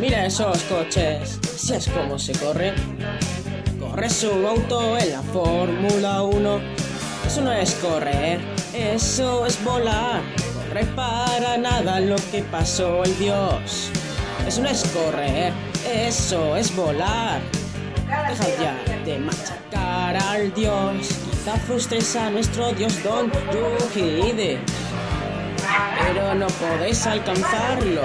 Mira esos coches, si es como se corre. Corre su auto en la Fórmula 1. Eso no es correr, eso es volar. Corre para nada lo que pasó el Dios. Eso no es correr, eso es volar. Deja ya de machacar al Dios. Quizá frustres a nuestro Dios Don Yuhide, pero no podéis alcanzarlo.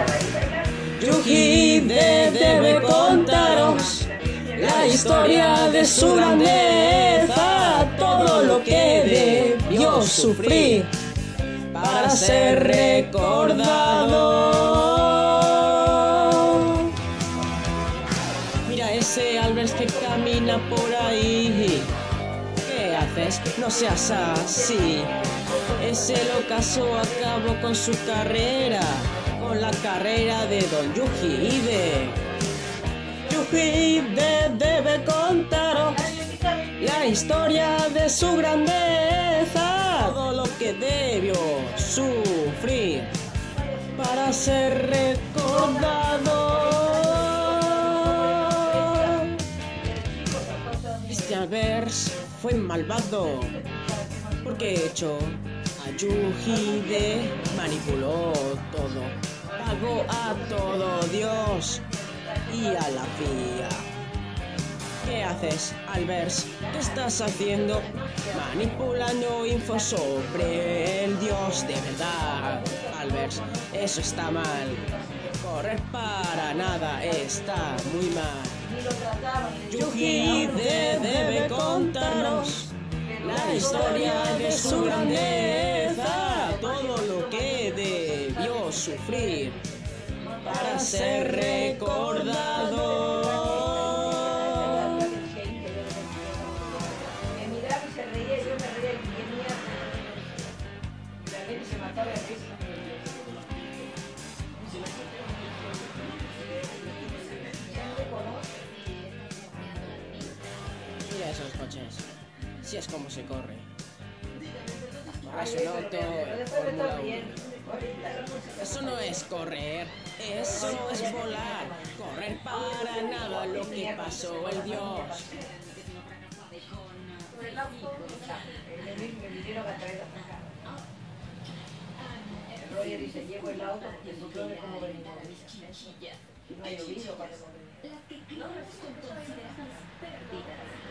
Yuhide debe contaros la historia de su grandeza, todo lo que debió sufrir para ser recordado. Mira ese Albers que camina por ahí. ¿Qué haces? No seas así. Ese locazo acabó con su carrera, con la carrera de Don Yuhide. Yuhide debe contaros la historia de su grandeza, todo lo que debió sufrir para ser recordado. Este Albers fue malvado porque echó a Yuhide, manipuló todo, pagó a todo Dios y a la FIA. ¿Qué haces, Albers? ¿Qué estás haciendo? Manipulando info sobre el Dios de verdad. Albers, eso está mal. Correr para nada está muy mal. Yuhide debe contarnos la historia de su grandeza, todo lo que debió sufrir para ser recordado. Mira esos coches, si es como se corre. Corre su auto en Fórmula 1. Eso no es correr, eso es volar. Correr para nada lo que pasó el Dios. Roger dice, llevo el auto porque el ciclón es como venir. No ha llovido para correr.